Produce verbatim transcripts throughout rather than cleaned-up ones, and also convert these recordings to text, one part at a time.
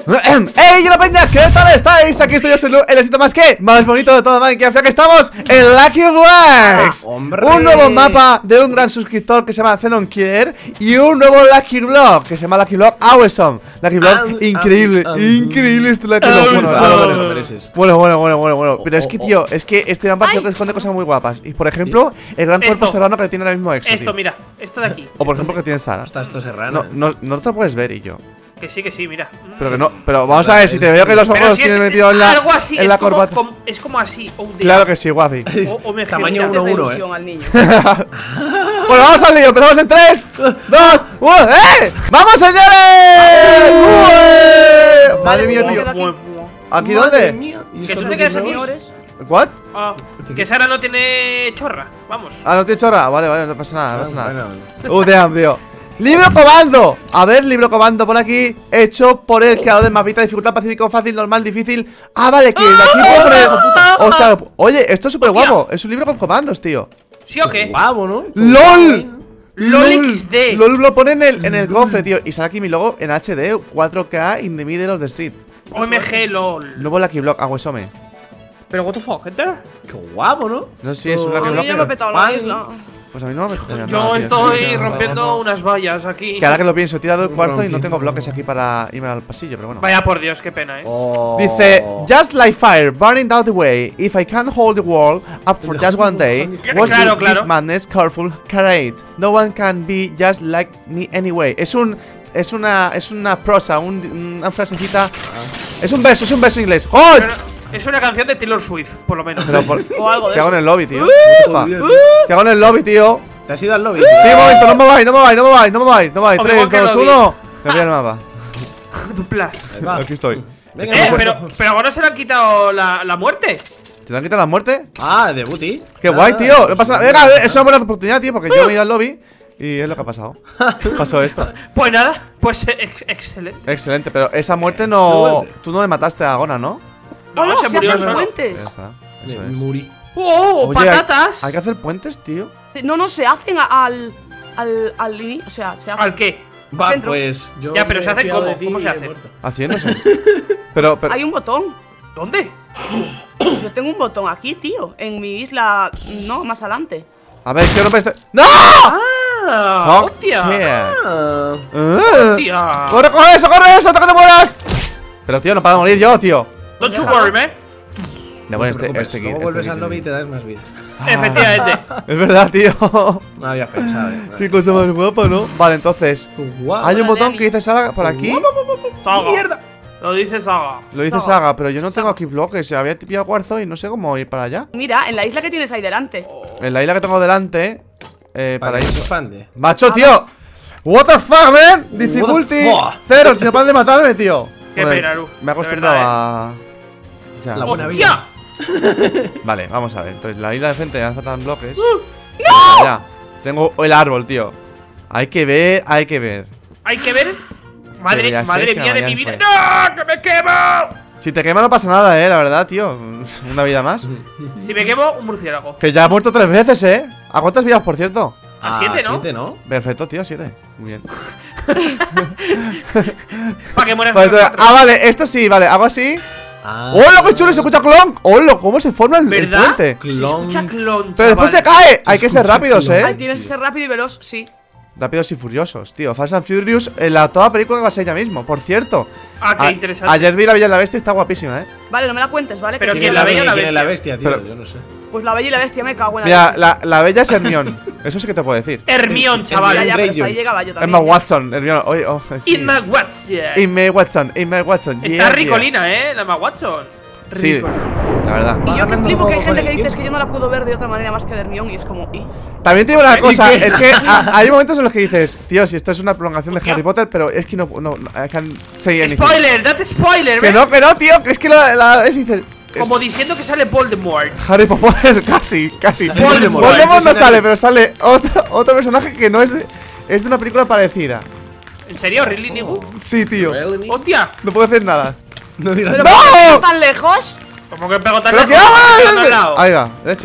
¡Ey, la peña! ¿Qué tal estáis? Aquí estoy yo, soy Lu, el éxito más que más bonito de todo Minecraft. Que estamos en Lucky Blocks, un nuevo mapa de un gran suscriptor que se llama Zenon Killer y un nuevo Lucky Block que se llama Lucky Block Awesome. Lucky Block um, increíble, um, increíble este Lucky Block. um, Bueno, um, bueno, bueno, bueno, bueno, bueno, bueno. Pero es que, tío, es que este mapa creo que esconde cosas muy guapas. Y por ejemplo, el gran cuerpo serrano que tiene ahora mismo Exo. Esto, mira, esto de aquí. O por ejemplo que tiene Sara. Está esto serrano. No, no, no te lo puedes ver y yo. Que sí, que sí, mira. Pero que no, pero vamos a ver, si te veo que los ojos los si tienes es metido en la, algo así, en la es como, corbata. como, es como así. Oh, claro que sí, guapi. O, o me Tamaño uno uno, eh. al niño. Bueno, vamos al lío, empezamos en tres, dos, uno, ¡eh! ¡Vamos, señores! ¡Ué! Madre mía, tío. ¿Aquí dónde? Que tú te quedas aquí. ¿What? Ah, que Sara no tiene chorra, vamos. Ah, no tiene chorra. Vale, vale, no pasa nada, no pasa nada. Uh, damn, tío. Libro comando. A ver, libro comando por aquí. Hecho por el creador del mapita. Dificultad pacífico, fácil, normal, difícil. Ah, vale, que de aquí puedo poner. O sea, oye, esto es súper guapo. Es un libro con comandos, tío. ¿Sí o qué? Guapo, ¿no? ¡LOL! LOL X D. LOL lo pone en el, en el cofre, tío. Y sale aquí mi logo en H D, cuatro K in the middle of the street. O M G LOL. Nuevo Lucky Block, Aguesome. Pero what the fuck, gente. Qué guapo, ¿no? No sé si es un Lucky A mí Block. yo me he pero- petado la isla. Pues a mí no me joder, Yo no, tío. estoy rompiendo unas vallas aquí. Que ahora que lo pienso, he tirado el cuarzo y no tengo bloques aquí para irme al pasillo, pero bueno. Vaya por Dios, qué pena, eh. Oh. Dice, just like fire, burning down the way. If I can't hold the world up for just one day, what's Claro, this claro. madness, careful, carrot. No one can be just like me anyway. Es un, es una, es una prosa, un, una frasecita. Es un verso, es un verso inglés. ¡Oh! Pero es una canción de Taylor Swift, por lo menos. Pero por, O algo de ¿qué hago en eso. el lobby, tío? What the fuck? ¿Qué hago en el lobby, tío? ¿Te has ido al lobby? Sí, un momento, no me vais, no me vais, no me vais, no me vais, no me vais. Hombre, tres, ¿por qué dos, lobby? uno. Me voy al mapa. Duplas. Va. Aquí estoy. Venga, Eh, vamos. pero, pero ahora se le han quitado la, la muerte. ¿Te han quitado la muerte? Ah, de Booty. Qué guay, tío. No pasa nada. Venga, es una buena oportunidad, tío, porque yo me he ido al lobby y es lo que ha pasado. Pasó esto. Pues nada, pues ex excelente. Excelente, pero esa muerte no. Excelente. Tú no le mataste a Gona, ¿no? Oh, no, se se murió hacen solo. puentes. Ya está. Eso Me es. Muri. ¡Oh, Oye, hay- patatas! Hay que hacer puentes, tío. No, no, se hacen a- al. Al. al ini- o sea, se hacen. ¿Al qué? Va, Dentro. pues yo. Ya, pero me se he hace fiado ¿cómo? de ti ¿Cómo se y he hace? muerto. Haciéndose. Pero, pero. Hay un botón. ¿Dónde? Yo tengo un botón aquí, tío. En mi isla. No, más adelante. A ver, quiero romper este. ¡No! ¡Ah! Fuck ¡Hostia! yeah. Ah. Ah. ¡Hostia! ¡Corre, corre eso, corre eso! ¡Hasta que te mueras! Pero, tío, no para de morir yo, tío. Don't you worry, man. Le No voy te este, preocupes, este kit. luego Este vuelves kit, al lobby y te das más vidas. Efectivamente. Es verdad, tío. No había pensado, eh. Qué cosa más guapa, ¿no? Vale, entonces. Guau. Hay un Hola, botón Dani. que dice Saga por aquí. Saga. ¡Mierda! Lo dice Saga. Lo dice No. Saga, pero yo no tengo aquí bloques. Había pillado cuarzo y no sé cómo ir para allá. Mira, en la isla que tienes ahí delante. En la isla que tengo delante. Eh, para Para ir. que se expande. Macho, tío. What the fuck, man. Difficulty fuck? cero. Si no paran de matarme, tío. Qué Joder, pena, Lu. Me he De acostumbrado verdad, a. Ya. La buena ¡Hostia! Vale, vamos a ver. Entonces, la isla de frente ya faltan bloques. Uh, ¡No! Ya. Tengo el árbol, tío. Hay que ver, hay que ver. Hay que ver. Pero Madre, ya sé madre que mía de mañana mi vida. fue. ¡No! ¡Que me quemo! Si te quema no pasa nada, eh, la verdad, tío. Una vida más. Si me quemo, un murciélago. Que ya ha muerto tres veces, eh. ¿A cuántas vidas, por cierto? A siete, ¿no? siete, ¿no? Perfecto, tío, siete. Muy bien. Para que mueras. Vale, los entonces- cuatro. ah, vale, esto sí, vale, hago así. Ah. ¡Hola, qué chulo! Se escucha clon. ¡Hola! ¿Cómo se forma el, el ¿Verdad? puente? Se escucha clon, Pero después se chaval. cae. Hay que ser escucha rápidos, clon. Ahí eh. tienes que ser rápido y veloz, sí. Rápidos y furiosos, tío. Fast and Furious, en la toda película que va a ser ya mismo. Por cierto. Ah, qué a- interesante. Ayer vi La Bella y la Bestia y está guapísima, eh. Vale, no me la cuentes, ¿vale? Pero Que ¿quién yo- la Bella o la ¿Quién es la Bestia? bestia, tío? Pero- Yo no sé. Pues la bella y la bestia me cago en la Mira, leche. la, la Bella es Hermione. Eso sí que te puedo decir. Hermión, Ya, chaval. ya, pero hasta Greyjoy. ahí llegaba yo también. Emma ya. Watson. Hermione. Oye, oh, sí. Inma Watson. Emma Watson. Emma Watson. Está yeah, yeah. ricolina, eh, la Emma Watson. Sí, Ricolina. la verdad. Y yo que ganando flipo que hay con gente el que dices tiempo. que yo no la puedo ver de otra manera más que de Hermione y es como. ¿y? También te digo una ¿Y cosa, qué? es que a- hay momentos en los que dices, tío, si esto es una prolongación de Hostia. Harry Potter, pero es que no, no, no I can't say anything. Spoiler, date spoiler, Que ¿ves? no, que no, tío, que es que la, la es, dices, es- Como diciendo que sale Voldemort. Harry Potter, casi, casi. Sale Voldemort, Voldemort. no sale, pero sale otro, otro personaje que no es de, es de una película parecida. ¿En serio? ¿Really, Nigu? Sí, tío, ¡Hostia! no puedo hacer nada. No digas ¿Pero ¡No! por qué estás tan lejos? ¿Cómo que pego tan ¿Pero qué lejos? hago? ¿Tan al lado? Ahí va, leche.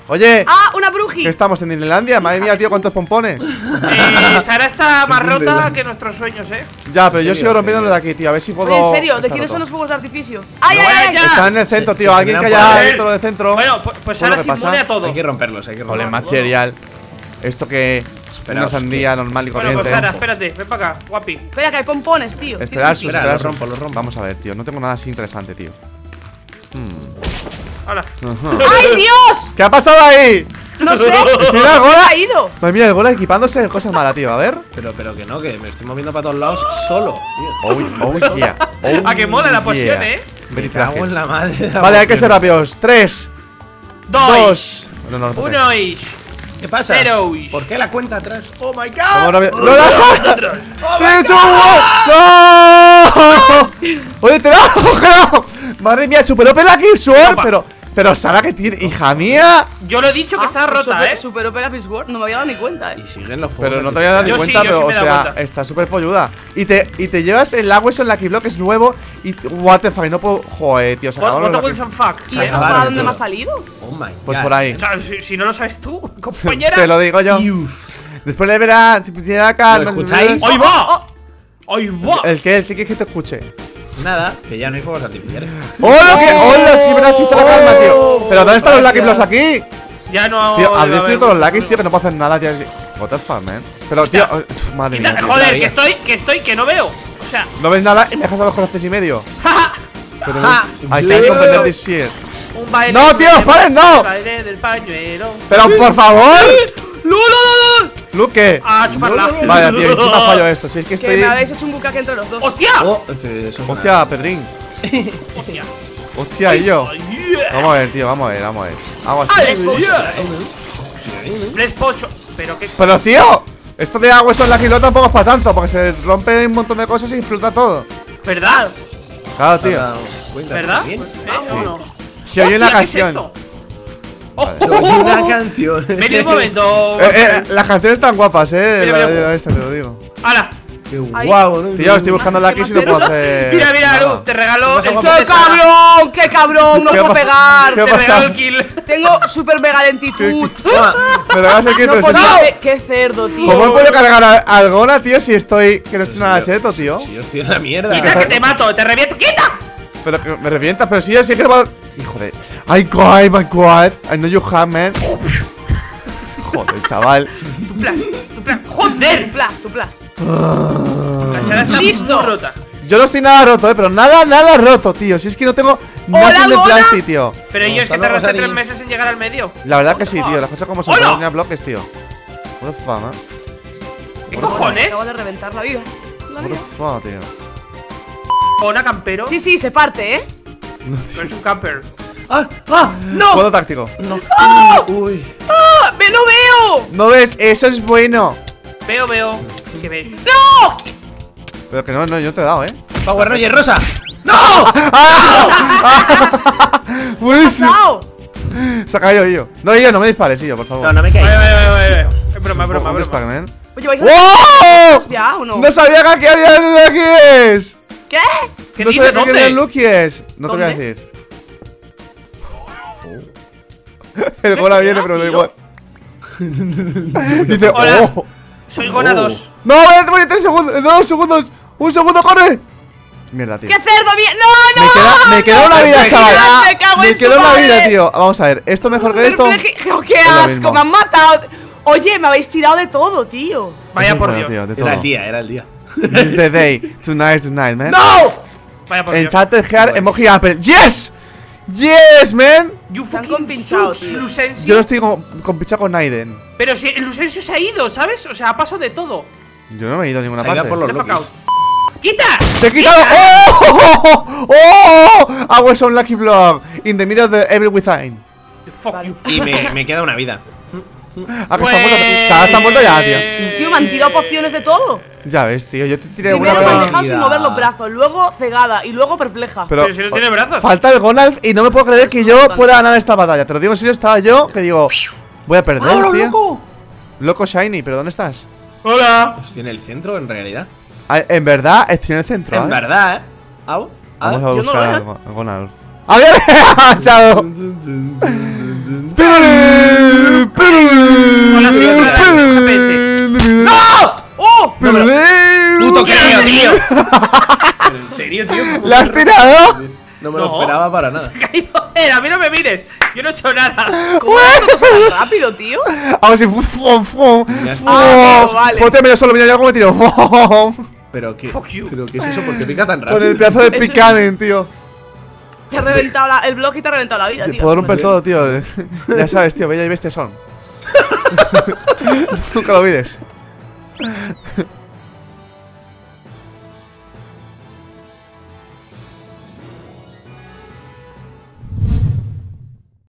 Oye, ¡Ah, una bruji! ¿qué estamos en Disneylandia? Madre mía, tío, cuántos pompones. Eh, Sara está más rota que nuestros sueños, eh. Ya, pero yo serio? sigo rompiéndolo de aquí, tío. A ver si puedo. Oye, en serio, ¿de Está quiénes roto. son los fuegos de artificio? ¡Ay, No ay, vaya ay! ya. Están en el centro, Se- tío. se Alguien que generan haya poder. dentro del centro. Bueno, pues, pues ¿Sabes Sara lo se que pasa? inmune a todo. Hay que romperlos, hay que Ole, romperlos. material. Esto que. Esperaos, Una sandía normal y Bueno, pues corriente. Sara, espérate, ven para acá, guapi. Espera, que hay pompones, tío. Esperar sus, Espera, esperar los sus. rompo, los rompo. Vamos a ver, tío. No tengo nada así interesante, tío. Hola. Ajá. ¡Ay, Dios! ¿Qué ha pasado ahí? No sé. Mira, Gola. ha ido? Madre mía, el Gola equipándose de cosas malas, tío. A ver. Pero, pero que no, que me estoy moviendo para todos lados solo, tío. Oh, oh, yeah. Oh, A que mola la poción, yeah. eh. Very Me cago frágil. en la madre de la Vale, hay que ser poción. rápidos. Tres, Dos. dos. No, no, no, no. Uno y. ¿Qué pasa? Cero. ¿Por qué la cuenta atrás? ¡Oh, my God! Vamos rápido. ¡No la has! ¡Te he hecho un ¡No! Oye, te da congelado. Madre mía, superó Pela Kill Sword, Opa. pero. Pero Sara, que tiene. Hija mía. Yo lo he dicho que Ah, está rota, super- eh. Superó Pegasus Sword, no me había dado ni cuenta, eh. Y siguen los fuegos. Pero no te había dado ni Yo sí, cuenta, yo pero sí o me he dado sea, cuenta. está súper polluda. Y te, y te llevas el agua en Lucky Block, es nuevo. Y what the fuck, no puedo. Joder, tío, se What, acabaron what los a Lucky- Wilson fuck. ¿Y Vale, esto vale, para dónde todo. me ha salido? Oh, my God. Pues por ahí. O sea, si, si no lo sabes tú, compañera. Te lo digo yo. Uf. Después le verás. Si pusiera acá. ¿Lo escucháis? ¡Ahí va! ¡Ahí va! ¿El qué? ¿El qué quieres que te escuche? Nada, que ya no hay fuegos artificiales. ¡Hola! que ¡Hola! Sí, verdad, sí, está la calma, tío. ¿Pero dónde están los Lucky Blocks aquí? Ya no. Tío, va a habéis haber destruido todos los mucho Luckys, tío, que no puedo hacer nada, tío. What the fuck, man. Pero, tío, oh, madre Quita- mía. tío. Joder, Todavía. que estoy, que estoy, que no veo. O sea, No ves nada y me dejas a dos corazones y medio. Pero Ja. I can't comprender this shit. un baile. ¡No, tío, paren, no! Un baile del pañuelo. Pero, por favor. ¡Lul, lul, lul! Luke. Ah, chuparla. Vaya, tío, encima fallo esto. Si es que Que estoy. me habéis hecho un bucaque entre los dos. ¡Hostia! Oh, este, eso es una- Hostia, Pedrín. ¡Hostia! Hostia, y yo. Ay, yeah. Vamos a ver, tío, vamos a ver, vamos a ver. Hago así. ¡Ay, yeah! Bless Potion. Pero que. Pero, tío, esto de agua eso en la kilo tampoco es para tanto, porque se rompe un montón de cosas y explota todo. ¿Verdad? Claro, tío. Cuenta, ¿Verdad? bien. ¿Eh? ¿O no? Si oye una Hostia, ¿qué es canción. esto? Se oye una canción. Vení un momento. Eh, eh, las canciones están guapas, eh. Mira, La, mira. la- esta, te lo digo. ¡Hala! Qué Ay. guau, ¿no? Tío, estoy buscando la ¿Qué Lucky y no puedo más hacer. Mira, mira, nada. Aru, te regalo el ¿Qué kit ¡Qué de Sara. cabrón! ¡Qué cabrón! ¡No ¿Qué puedo pa- pegar! qué Te pasa? regalo el kill. Tengo super mega lentitud. Toma. Pero vas a ser que No pero puedo. si- ¡Qué- ¡Qué cerdo, tío! ¿Cómo puedo cargar a- al Gona, tío, si estoy. Que no estoy nada cheto, tío? Si yo estoy en la mierda. Quita que te mato, te reviento. ¡Quita! Pero que me revientas, pero si yo sí que no. Hijo de. ¡Ay, God, my God! I know you have, man. Joder, chaval. Tu plan, tu plan. ¡Joder! Tu plas, tu plas. La Sara está Listo. muy rota. Yo no estoy nada roto, eh, pero nada, nada roto, tío. Si es que no tengo nada de Gona! plástico, tío. Pero yo es que Hasta luego, tardaste Sari. tres meses en llegar al medio. La verdad que sí, tío. Las cosas como son. ¡Hola! No tenía bloques, tío. What the fuck, man. ¿Qué cojones? Acabo de reventar la vida. La What vida. the fuck, tío. Ona campero. Sí, sí, se parte, ¿eh? Pero es un camper. ¡Ah! ¡Ah! ¡No! Modo táctico. Uy. ¡Ah! ¡Me lo veo! ¿No ves? Eso es bueno. Veo, veo. ¿Qué ves? ¡No! Pero que no, no, yo te he dado, eh. Power Ranger rosa. Buenísimo. ¡Pasao! Se ha caído yo. No, yo, no me dispares, yo, por favor. No, no me Vale, caí. vale, vale, vale. Es broma, es broma, Un es disparo, broma. man. Oye, ¿vais a ¡Wow! ya o no? No sabía que aquí había Luckies. ¿Qué? ¿Qué No dices? sabía que había ¿Dónde? Luckies. No te voy a ¿Dónde? decir. El Gona viene, pero da igual. Dice, Hola. oh. Soy Gona Oh. dos. No, voy a morir tres segundos. Dos segundos. Un segundo, corre. Mierda, tío. ¡Qué cerdo! bien! ¡No, no! Me queda, me queda una vida, me chaval. queda- me cago en Me su queda una madre. vida, tío. Vamos a ver. Esto mejor que esto. Perpleji- ¡Qué Es lo asco! mismo. ¡Me han matado! Oye, me habéis tirado de todo, tío. Vaya Eso es por bueno, Dios. tío, de Era el todo. día, era el día. This is the day. Tonight is the night, man. ¡No! Vaya por Dios. Enchanted Heart, emoji Apple. ¡Yes! ¡Yes, man! You Están fucking compinchados, sucks, tío. Lucencio. Yo no estoy con, con picha con Naiden. Pero si el Lucencio se ha ido, ¿sabes? O sea, ha pasado de todo. Yo no me he ido a ninguna Se ha ido parte. por los The fuck Lokis. out. ¡Quita! ¡Te he quitado! ¡Oh! ¡Oh! I was on Lucky Block in the middle of the Evil Within. Fuck Vale. you. Y me, me queda una vida. Ah, que Pues- está muerto. Sara está muerto ya, tío. Tío, me han tirado pociones de todo. Ya ves, tío. Yo te tiré una, Primero me han pero. dejado sin mover los brazos, luego cegada y luego perpleja. Pero, Pero si no tiene brazos. falta el Gonalf y no me puedo creer que yo pueda ganar esta batalla. Te lo digo en serio, estaba yo que digo, voy a perder, ¡Ah, tío. loco! Loco Shiny, pero ¿dónde estás? Hola. Pues tiene el centro en realidad. Ah, en verdad, estoy en el centro. En ¿eh? verdad, ¿eh? ¿Au? Vamos a Yo no buscar veo. al Go- al Gonalf. ¡A ver! ¡Chao! Con la siguiente G P S. ¡No! ¡Oh! ¡Puto creo, tío! ¿Pero en serio, tío? ¿Cómo ¿La has tirado? No me lo No. esperaba para nada. Se ha caído él, a mí no me mires. Yo no he hecho nada. ¿Cómo has hecho tan rápido, tío? Hago así. Fum, fum, Ya está. fum. Ah, vale. Ponte medio solo, mira, yo cómo me tiro. ¿Pero qué? Fuck you. ¿Pero qué es eso? ¿Por qué pica tan rápido? Con el pedazo de Eso es- picamen, tío. Te ha reventado la, el bloque y te ha reventado la vida, Te tío. puedo romper todo, tío. Ya sabes, tío, Bella y Bestia son. Nunca lo olvides.